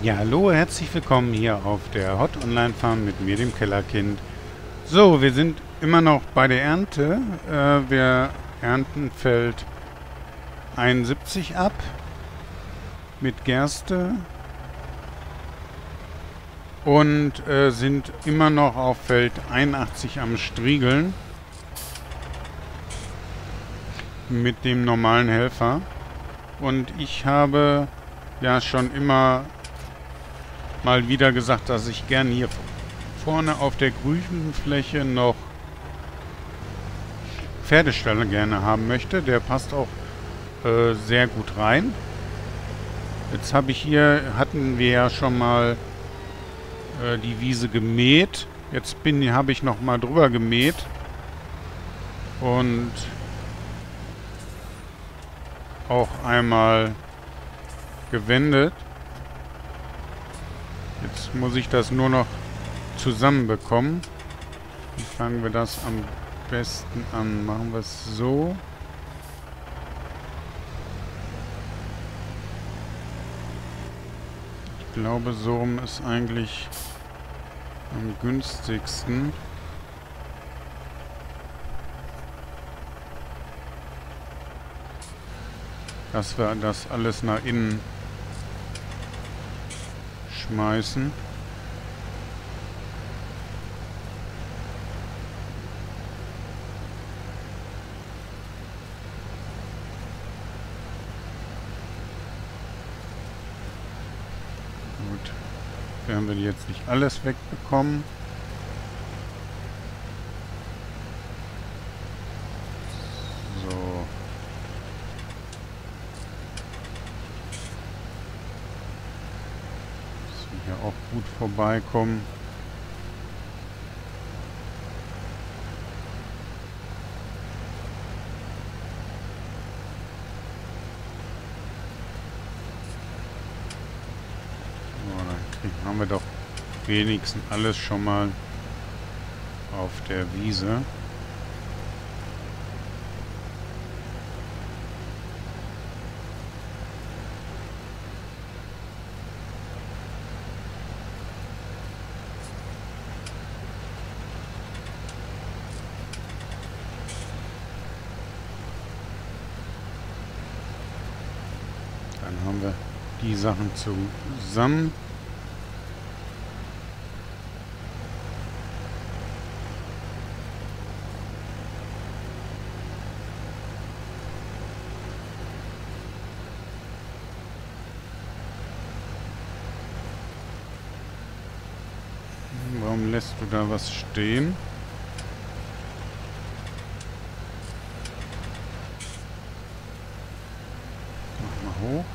Ja, hallo, herzlich willkommen hier auf der Hot Online Farm mit mir, dem Kellerkind. So, wir sind immer noch bei der Ernte. Wir ernten Feld 71 ab mit Gerste und sind immer noch auf Feld 81 am Striegeln mit dem normalen Helfer. Und ich habe ja schon immer mal wieder gesagt, dass ich gern hier vorne auf der grünen Fläche noch Pferdestall gerne haben möchte. Der passt auch sehr gut rein. Jetzt hatten wir ja schon mal die Wiese gemäht. Jetzt habe ich noch mal drüber gemäht und auch einmal gewendet. Jetzt muss ich das nur noch zusammenbekommen. Wie fangen wir das am besten an? Machen wir es so. Ich glaube, so rum ist eigentlich am günstigsten. Dass wir das alles nach innen schmeißen. Gut. Werden wir jetzt nicht alles wegbekommen. So. Hier auch gut vorbeikommen. So, dann haben wir doch wenigstens alles schon mal auf der Wiese. Dann haben wir die Sachen zusammen. Warum lässt du da was stehen? Mach mal hoch.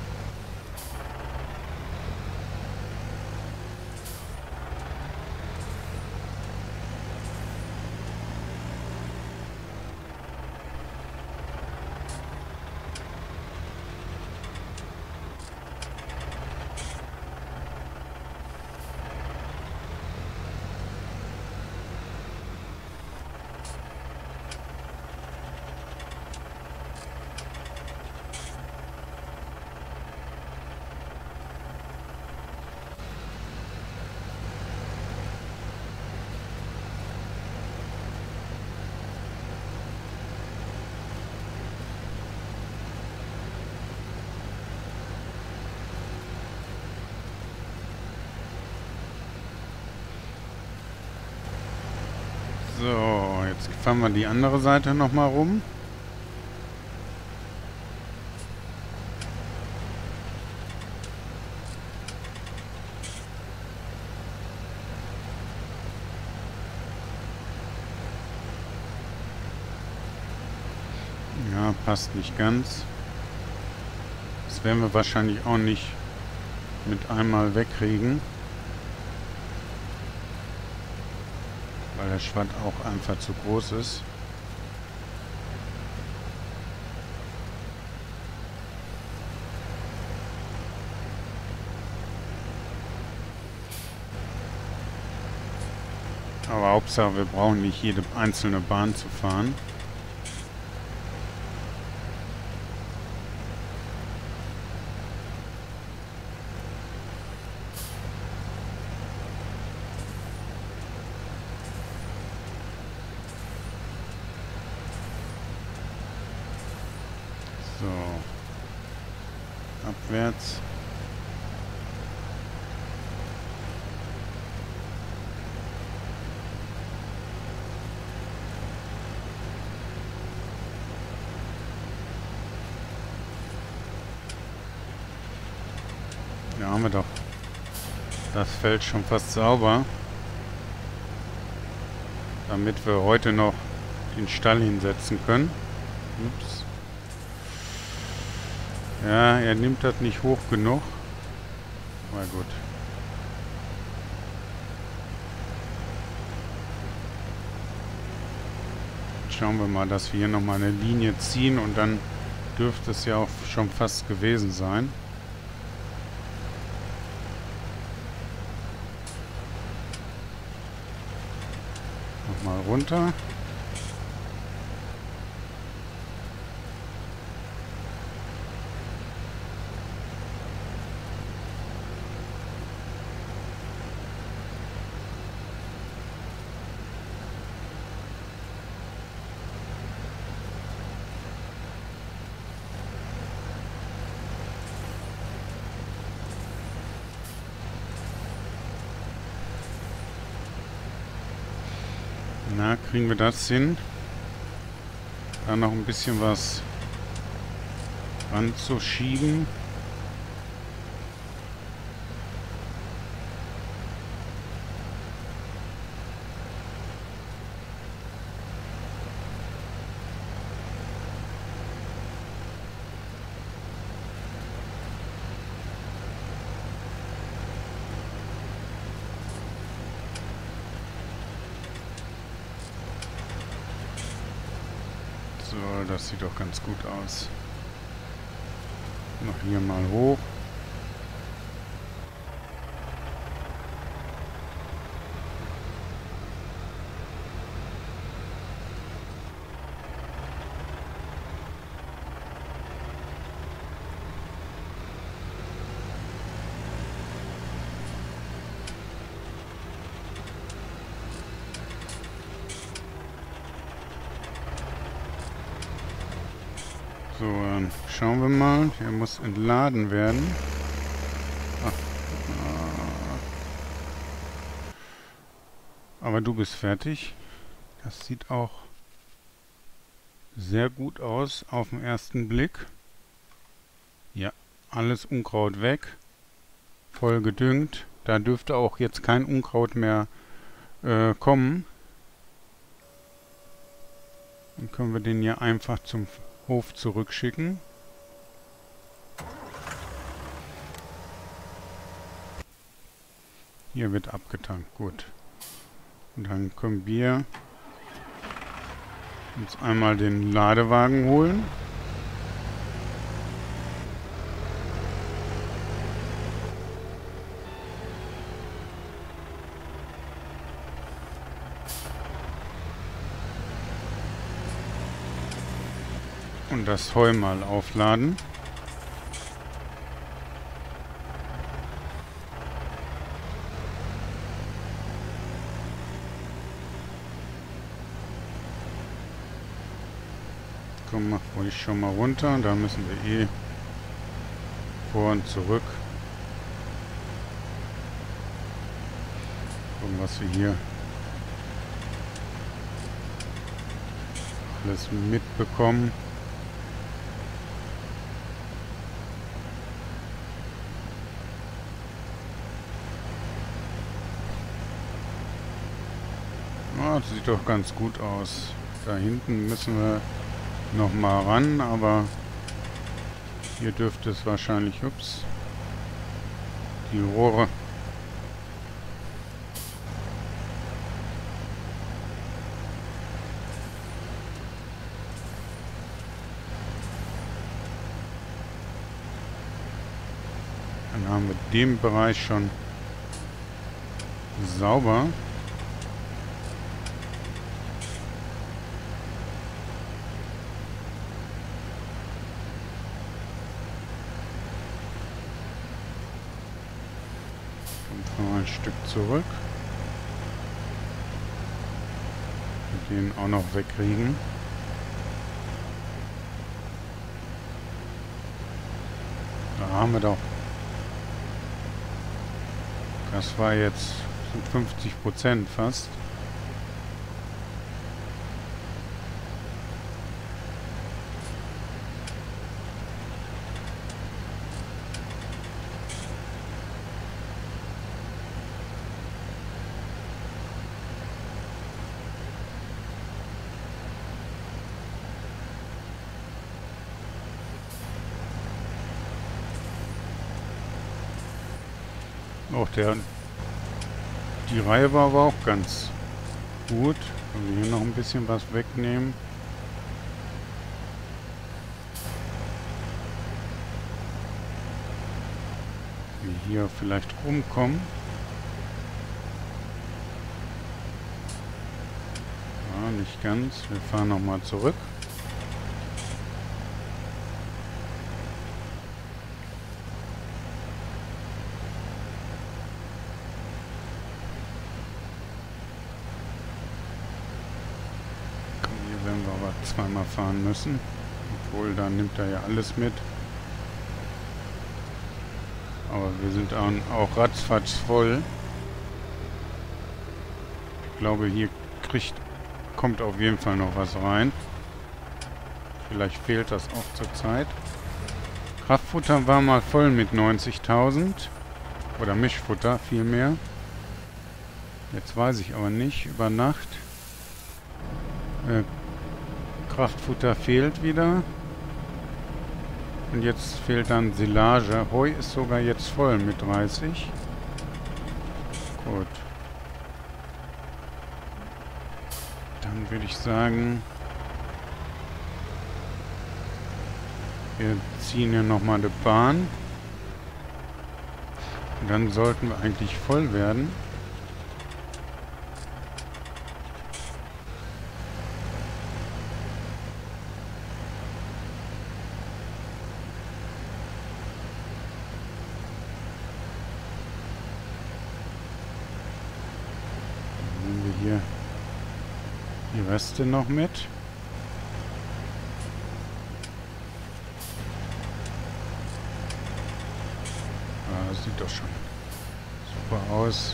So, jetzt fahren wir die andere Seite nochmal rum. Ja, passt nicht ganz. Das werden wir wahrscheinlich auch nicht mit einmal wegkriegen. Weil der Schwatt auch einfach zu groß ist. Aber Hauptsache, wir brauchen nicht jede einzelne Bahn zu fahren. abwärts. Da haben wir doch das Feld schon fast sauber, damit wir heute noch den Stall hinsetzen können. Ups. Ja, er nimmt das nicht hoch genug. Aber gut. Schauen wir mal, dass wir hier nochmal eine Linie ziehen und dann dürfte es ja auch schon fast gewesen sein. Nochmal runter. Na, kriegen wir das hin? Da noch ein bisschen was ranzuschieben. So, das sieht doch ganz gut aus. Noch hier mal hoch. So, schauen wir mal. Hier muss entladen werden. Ach, aber du bist fertig. Das sieht auch sehr gut aus auf den ersten Blick. Ja, alles Unkraut weg. Voll gedüngt. Da dürfte auch jetzt kein Unkraut mehr kommen. Dann können wir den hier einfach zum Hof zurückschicken. Hier wird abgetankt, gut. Und dann können wir uns einmal den Ladewagen holen. Und das Heu mal aufladen. Komm, mach ruhig schon mal runter. Da müssen wir eh vor und zurück. Gucken, was wir hier alles mitbekommen. Das sieht doch ganz gut aus. Da hinten müssen wir noch mal ran, aber hier dürfte es wahrscheinlich, ups, die Rohre. Dann haben wir den Bereich schon sauber. Ein Stück zurück. Den auch noch wegkriegen. Da haben wir doch. Das war jetzt 50% fast. Auch die Reihe war aber auch ganz gut. Können wir hier noch ein bisschen was wegnehmen. Wie hier vielleicht rumkommen. Ja, nicht ganz. Wir fahren nochmal zurück. Hier werden wir aber zweimal fahren müssen. Obwohl, da nimmt er ja alles mit. Aber wir sind auch ratzfatz voll. Ich glaube, hier kommt auf jeden Fall noch was rein. Vielleicht fehlt das auch zur Zeit. Kraftfutter war mal voll mit 90.000. Oder Mischfutter vielmehr. Jetzt weiß ich aber nicht. Über Nacht. Kraftfutter fehlt wieder. Und jetzt fehlt dann Silage. Heu ist sogar jetzt voll mit 30. Gut. Dann würde ich sagen, wir ziehen hier nochmal eine Bahn. Und dann sollten wir eigentlich voll werden. Hier die Reste noch mit. Ah, das sieht doch schon super aus.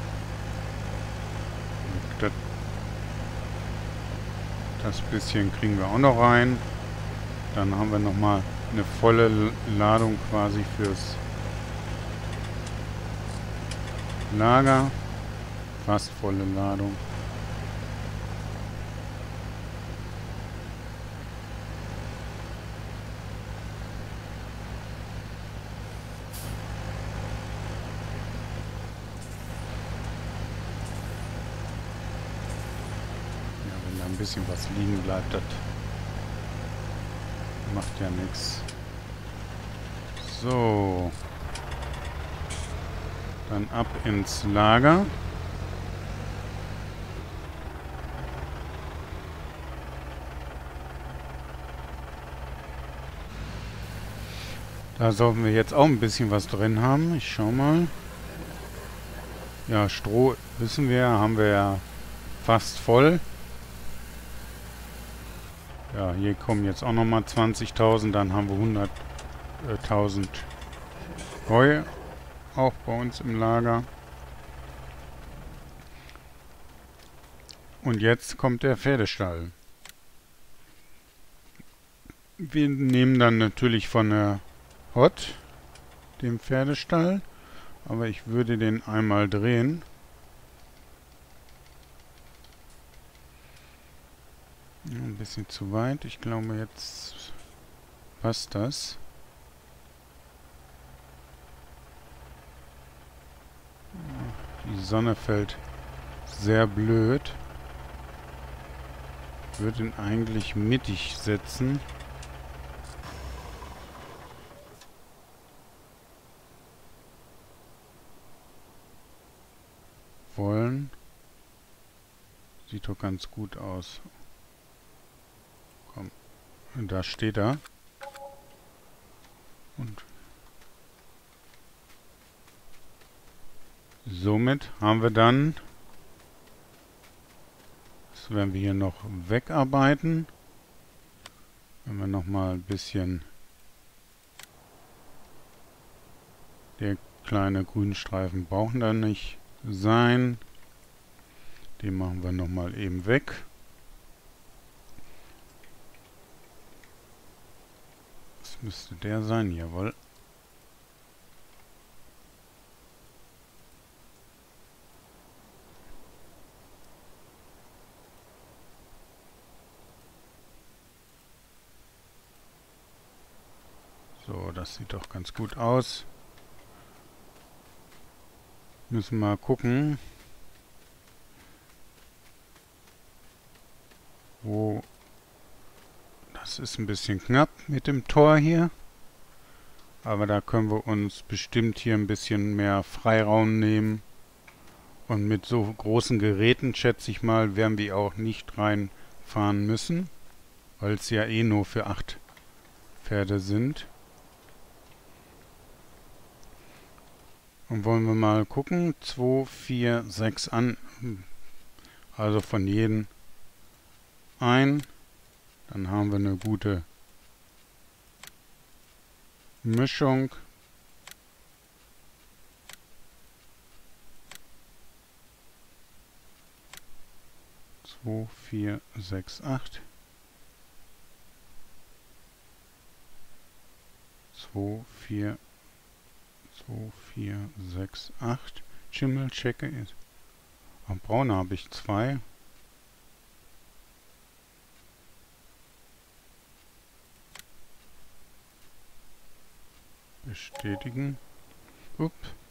Das bisschen kriegen wir auch noch rein. Dann haben wir nochmal eine volle Ladung quasi fürs Lager. Fast volle Ladung. Ja, wenn da ein bisschen was liegen bleibt, das macht ja nichts. So. Dann ab ins Lager. Da sollten wir jetzt auch ein bisschen was drin haben. Ich schau mal. Ja, Stroh wissen wir, haben wir ja fast voll. Ja, hier kommen jetzt auch nochmal 20.000. Dann haben wir 100.000 Heu auch bei uns im Lager. Und jetzt kommt der Pferdestall. Wir nehmen dann natürlich von der Hot den Pferdestall, aber ich würde den einmal drehen. Ein bisschen zu weit. Ich glaube, jetzt passt das. Die Sonne fällt sehr blöd. Ich würde ihn eigentlich mittig setzen. Wollen. Sieht doch ganz gut aus. Komm, da steht er. Und somit haben wir dann, das werden wir hier noch wegarbeiten. Wenn wir noch mal ein bisschen Der kleine Grünstreifen braucht da nicht sein. Den machen wir nochmal eben weg. Das müsste der sein, jawohl. So, das sieht doch ganz gut aus. Müssen wir mal gucken, wo... Das ist ein bisschen knapp mit dem Tor hier. Aber da können wir uns bestimmt hier ein bisschen mehr Freiraum nehmen. Und mit so großen Geräten, schätze ich mal, werden wir auch nicht reinfahren müssen. Weil es ja eh nur für 8 Pferde sind. Und wollen wir mal gucken. 2, 4, 6 an. Also von jedem ein. Dann haben wir eine gute Mischung. Zwei, 4, 6, 8. 2, 4, 2, 4, 6, 8. Schimmelchecke ist. Am Braun habe ich 2. Bestätigen. Upp.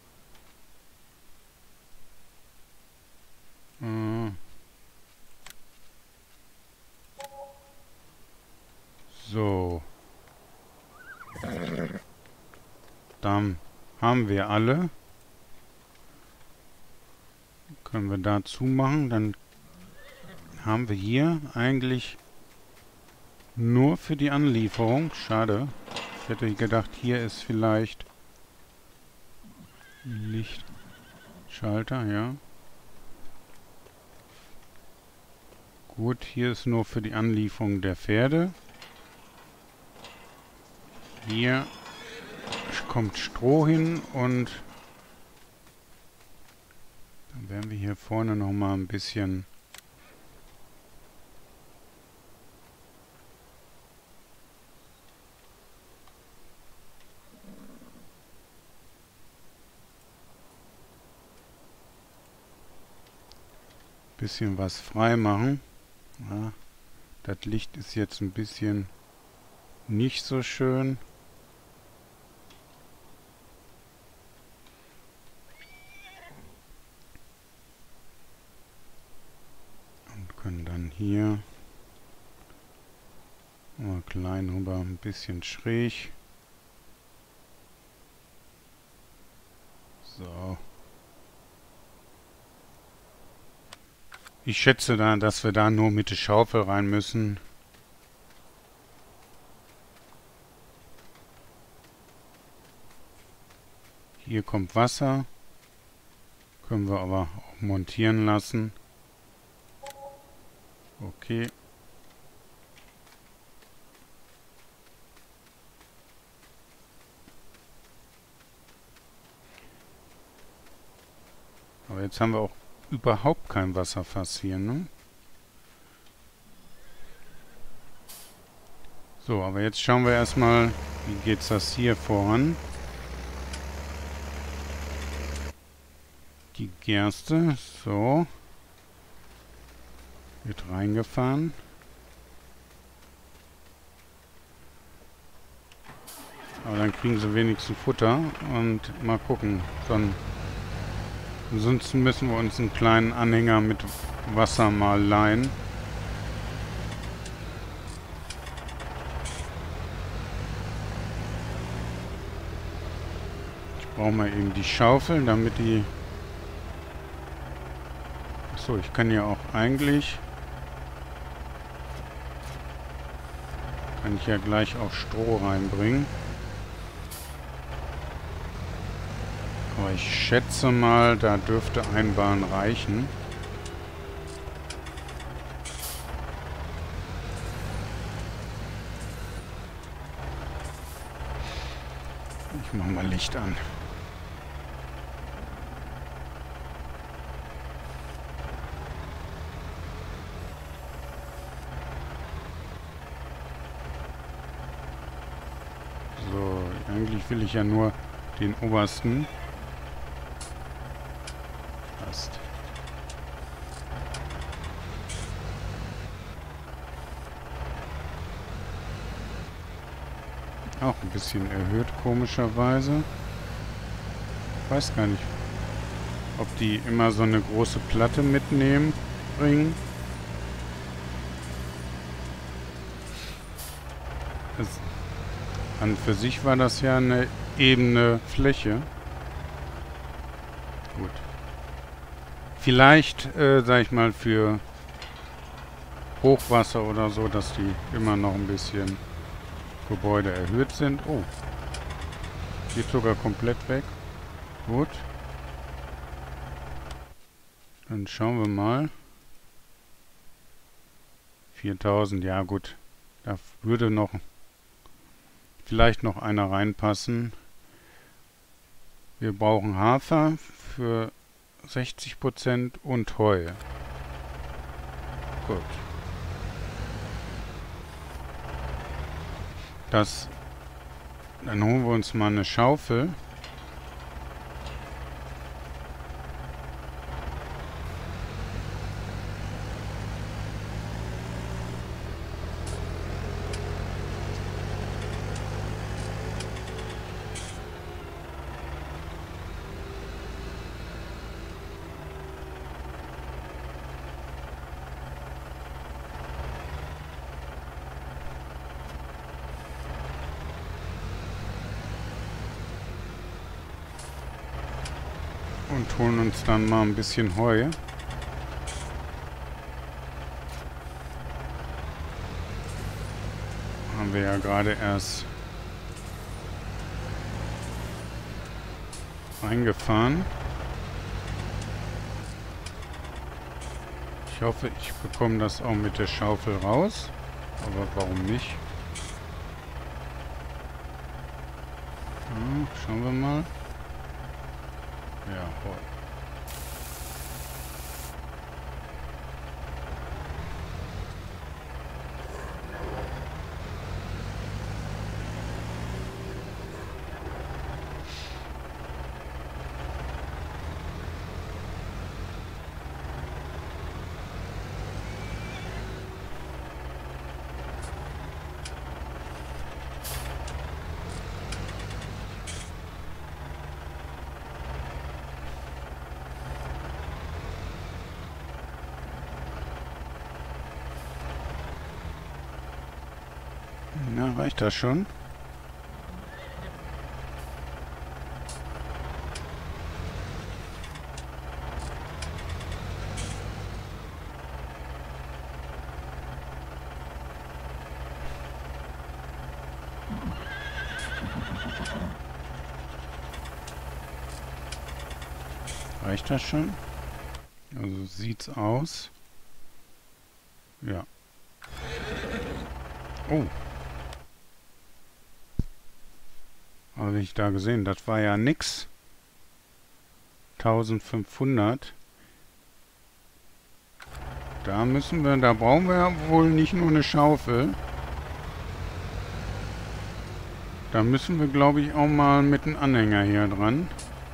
So. Dann haben wir alle. Können wir da zumachen. Dann haben wir hier eigentlich nur für die Anlieferung. Schade. Ich hätte gedacht, hier ist vielleicht Lichtschalter, ja. Gut, hier ist nur für die Anlieferung der Pferde. Hier kommt Stroh hin und dann werden wir hier vorne nochmal ein bisschen was frei machen. Ja, das Licht ist jetzt ein bisschen nicht so schön. Und können dann hier mal klein rüber, ein bisschen schräg. So. Ich schätze da, dass wir da nur mit der Schaufel rein müssen. Hier kommt Wasser. Können wir aber auch montieren lassen. Okay. Aber jetzt haben wir auch überhaupt kein Wasserfass hier, ne? So, aber jetzt schauen wir erstmal, wie geht's das hier voran. Die Gerste, so. Wird reingefahren. Aber dann kriegen sie wenigstens Futter und mal gucken. Ansonsten müssen wir uns einen kleinen Anhänger mit Wasser mal leihen. Ich brauche mal eben die Schaufel, damit die... Achso, ich kann ja auch eigentlich... Kann ich ja gleich auch Stroh reinbringen. Aber ich schätze mal, da dürfte ein Bahn reichen. Ich mache mal Licht an. Eigentlich will ich ja nur den obersten. Passt. Auch ein bisschen erhöht, komischerweise. Ich weiß gar nicht, ob die immer so eine große Platte bringen. An und für sich war das ja eine ebene Fläche. Gut. Vielleicht, sag ich mal, für Hochwasser oder so, dass die immer noch ein bisschen Gebäude erhöht sind. Oh. Geht sogar komplett weg. Gut. Dann schauen wir mal. 4000, ja gut. Da würde noch vielleicht noch einer reinpassen. Wir brauchen Hafer für 60% und Heu. Gut. Dann holen wir uns mal eine Schaufel. Und holen uns dann mal ein bisschen Heu. Haben wir ja gerade erst eingefahren. Ich hoffe, ich bekomme das auch mit der Schaufel raus. Aber warum nicht? Ja, schauen wir mal. Ja, Heu. Na, reicht das schon? Reicht das schon? Also sieht's aus. Ja. Oh. Habe ich da gesehen. Das war ja nix. 1500. Da brauchen wir ja wohl nicht nur eine Schaufel. Da müssen wir, glaube ich, auch mal mit einem Anhänger hier dran.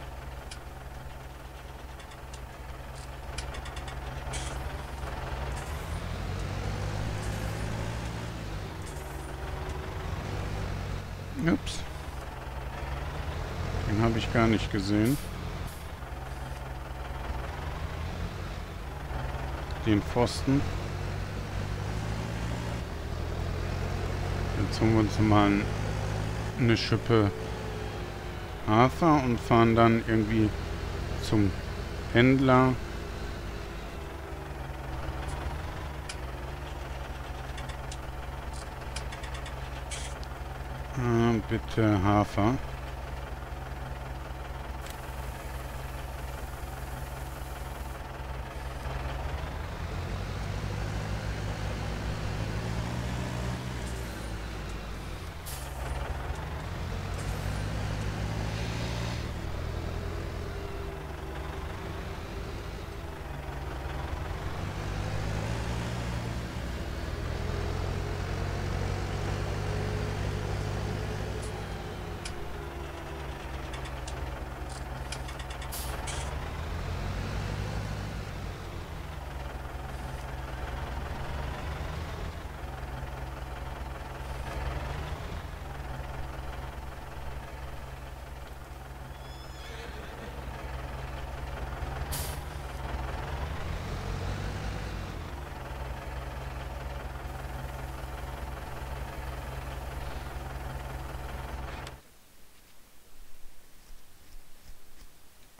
Ups. Den habe ich gar nicht gesehen. Den Pfosten. Jetzt holen wir uns mal eine Schippe Hafer und fahren dann irgendwie zum Händler. Bitte Hafer.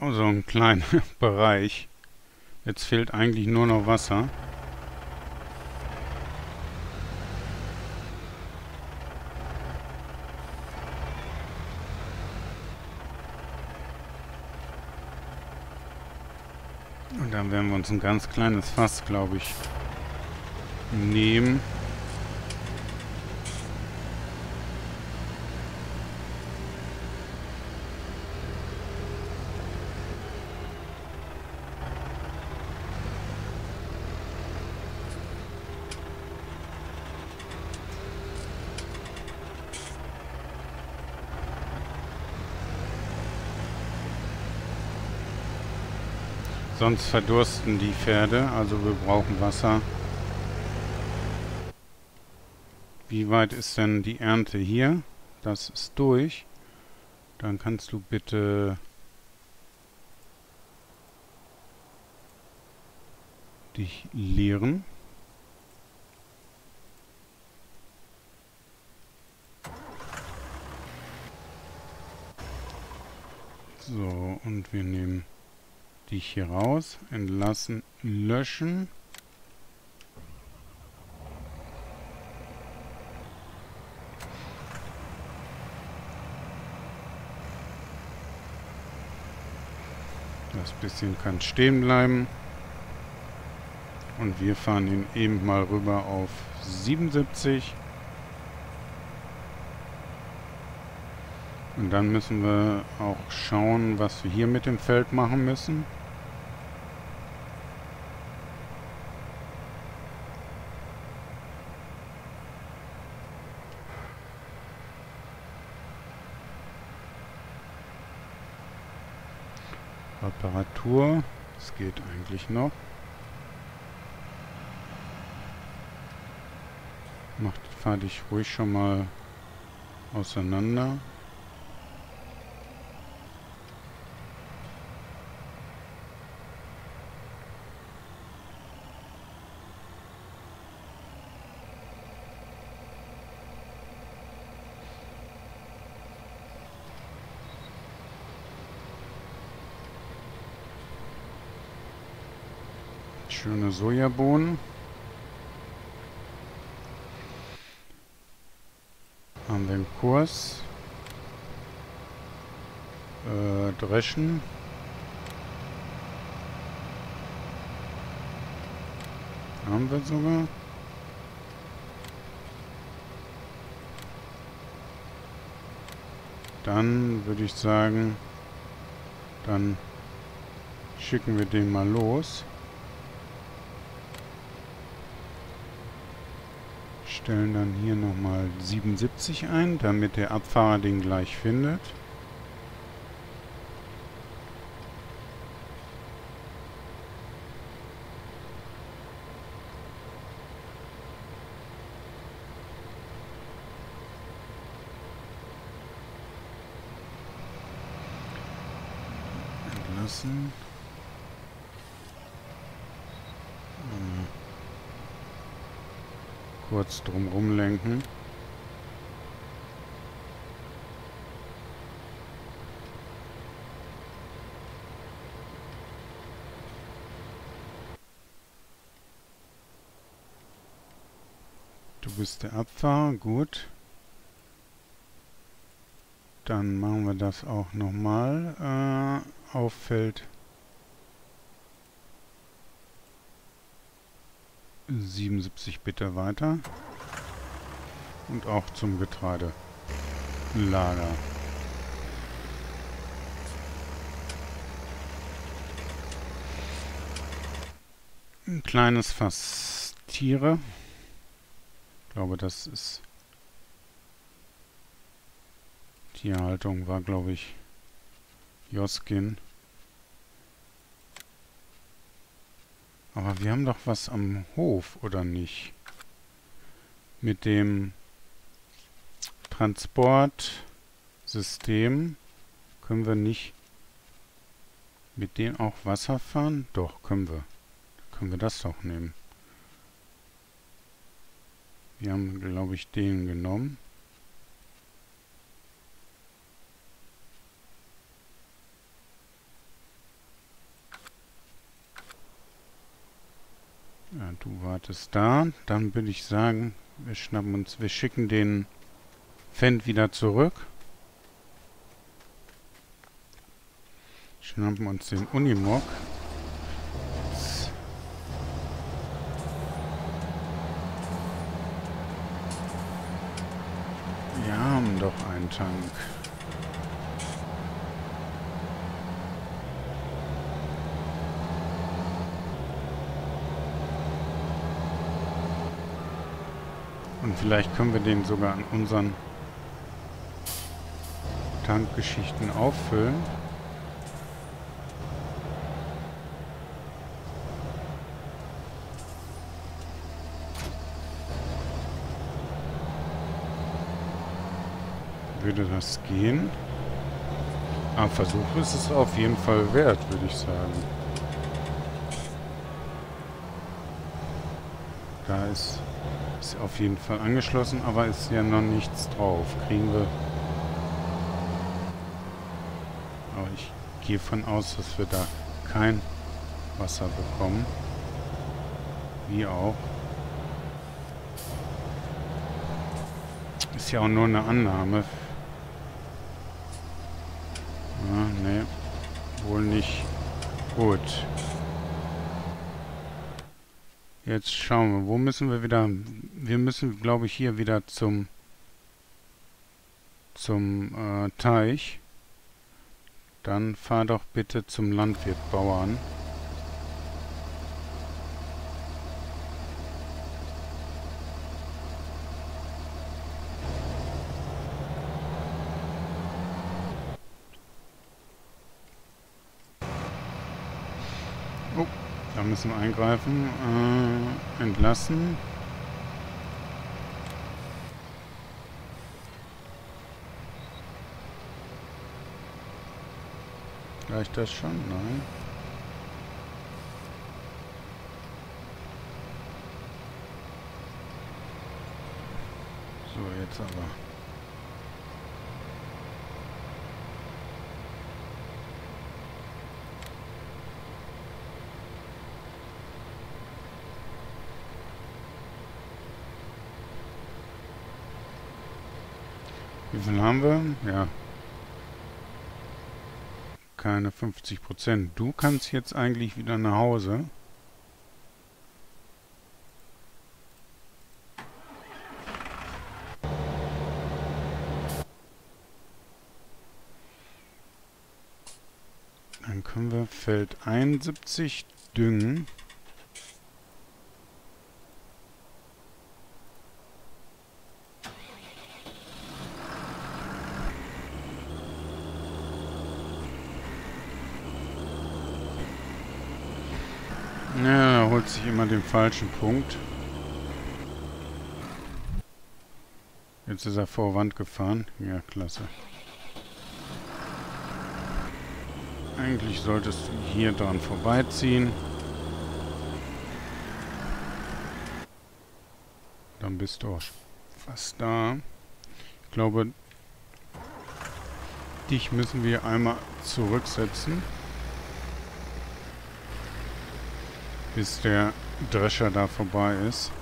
so ein kleiner Bereich. Jetzt fehlt eigentlich nur noch Wasser. Und dann werden wir uns ein ganz kleines Fass, glaube ich, nehmen. Sonst verdursten die Pferde, also wir brauchen Wasser. Wie weit ist denn die Ernte hier? Das ist durch. Dann kannst du bitte dich leeren. So, und wir nehmen dich hier raus, entlassen, löschen. Das bisschen kann stehen bleiben. Und wir fahren ihn eben mal rüber auf 77. Und dann müssen wir auch schauen, was wir hier mit dem Feld machen müssen. Reparatur, das geht eigentlich noch. Fahr dich ruhig schon mal auseinander. Schöne Sojabohnen. Haben wir einen Kurs. Dreschen. Haben wir sogar. Dann würde ich sagen, dann schicken wir den mal los. Stellen dann hier nochmal 77 ein, damit der Abfahrer den gleich findet. Entlassen. Kurz drumherum lenken. Du bist der Abfahrer, gut. Dann machen wir das auch nochmal auf Feld 77 bitte weiter. Und auch zum Getreidelager. Ein kleines Fass Tiere. Ich glaube, das ist... Tierhaltung war, glaube ich, Joskin. Aber wir haben doch was am Hof, oder nicht? Mit dem Transportsystem können wir nicht mit dem auch Wasser fahren? Doch, können wir. Können wir das doch nehmen. Wir haben, glaube ich, den genommen. du wartest da. Dann würde ich sagen, wir schicken den Fendt wieder zurück. Schnappen uns den Unimog. Wir haben doch einen Tank. Und vielleicht können wir den sogar an unseren Tankgeschichten auffüllen. Würde das gehen? Aber Versuch ist es auf jeden Fall wert, würde ich sagen. Da ist auf jeden Fall angeschlossen, aber ist ja noch nichts drauf. Kriegen wir... Aber ich gehe von aus, dass wir da kein Wasser bekommen. Wie auch. Ist ja auch nur eine Annahme. Ja, ne, wohl nicht. Gut. Jetzt schauen wir, wo müssen wir wieder... Wir müssen, glaube ich, hier wieder zum Teich. Dann fahr doch bitte zum Landwirt Bauern. Oh, da müssen wir eingreifen. Entlassen. Reicht das schon? Nein. So, jetzt aber. Wie viel haben wir? Ja. Keine 50%. Du kannst jetzt eigentlich wieder nach Hause. Dann können wir Feld 71 düngen. Ja, er holt sich immer den falschen Punkt. Jetzt ist er vor Wand gefahren. Ja, klasse. Eigentlich solltest du hier dran vorbeiziehen. Dann bist du auch fast da. Ich glaube, dich müssen wir einmal zurücksetzen. Bis der Drescher da vorbei ist.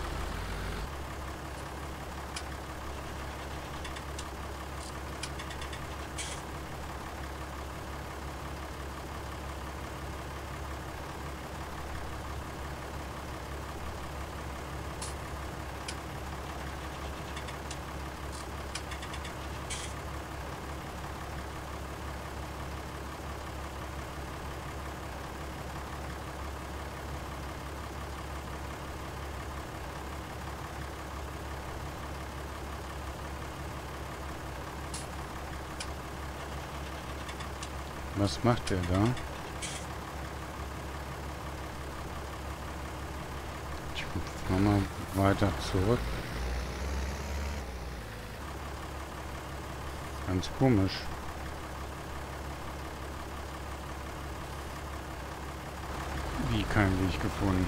Was macht der da? Ich fahr mal weiter zurück. Ganz komisch. Wie kein Weg gefunden.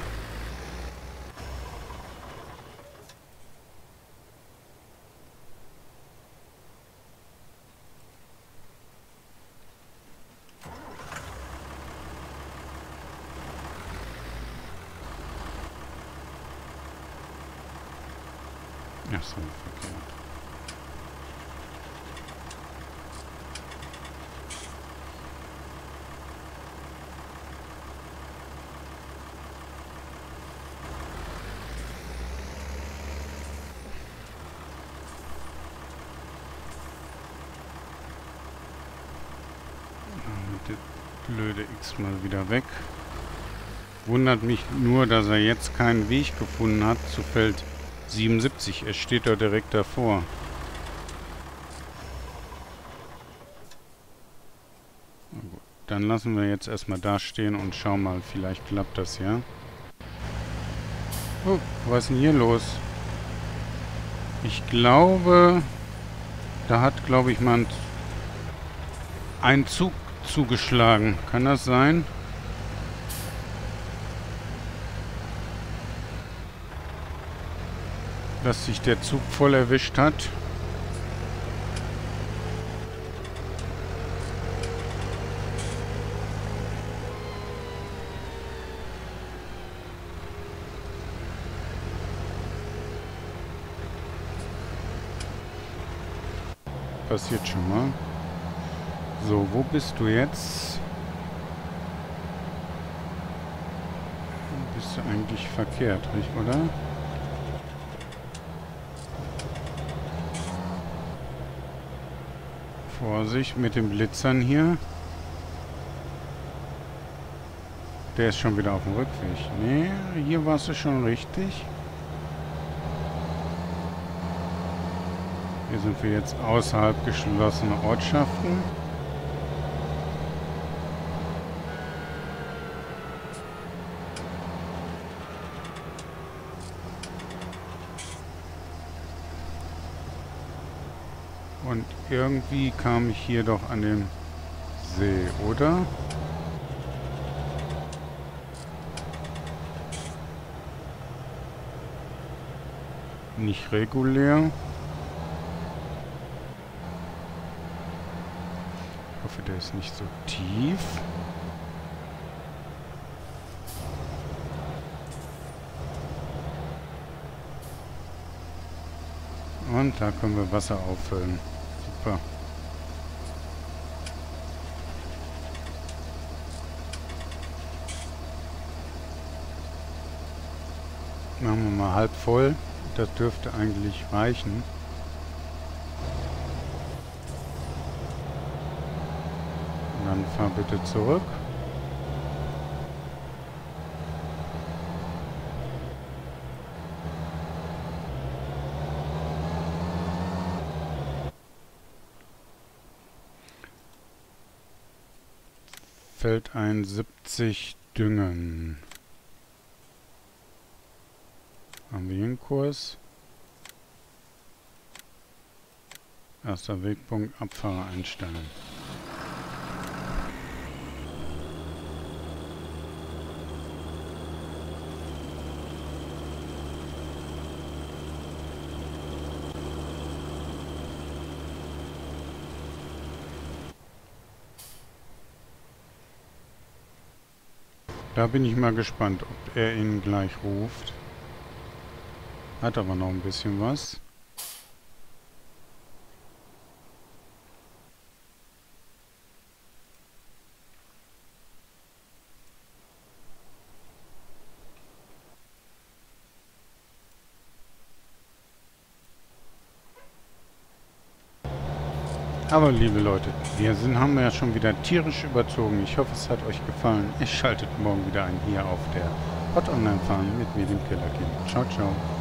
Ach so, verkehrt. Blöde X mal wieder weg. Wundert mich nur, dass er jetzt keinen Weg gefunden hat zu Feld 77. Er steht da direkt davor. Na gut, dann lassen wir jetzt erstmal da stehen und schauen mal, vielleicht klappt das ja. Oh, was ist denn hier los? Ich glaube, da hat, glaube ich, mal ein Zug zugeschlagen. Kann das sein? Dass sich der Zug voll erwischt hat. Passiert schon mal. So, wo bist du jetzt? Bist du eigentlich verkehrt, richtig, oder? Vorsicht mit den Blitzern hier. Der ist schon wieder auf dem Rückweg. Nee, hier warst du schon richtig. Hier sind wir jetzt außerhalb geschlossener Ortschaften. Und irgendwie kam ich hier doch an den See, oder? Nicht regulär. Ich hoffe, der ist nicht so tief. Und da können wir Wasser auffüllen. Super. Machen wir mal halb voll. Das dürfte eigentlich reichen. Und dann fahr bitte zurück. Feld 71 düngen. Haben wir hier einen Kurs? Erster Wegpunkt, Abfahrer einstellen. Da bin ich mal gespannt, ob er ihn gleich ruft. Hat aber noch ein bisschen was. Aber liebe Leute, haben wir ja schon wieder tierisch überzogen. Ich hoffe, es hat euch gefallen. Schaltet morgen wieder ein hier auf der Hot Online Farm mit mir, dem Kellerkind. Ciao, ciao.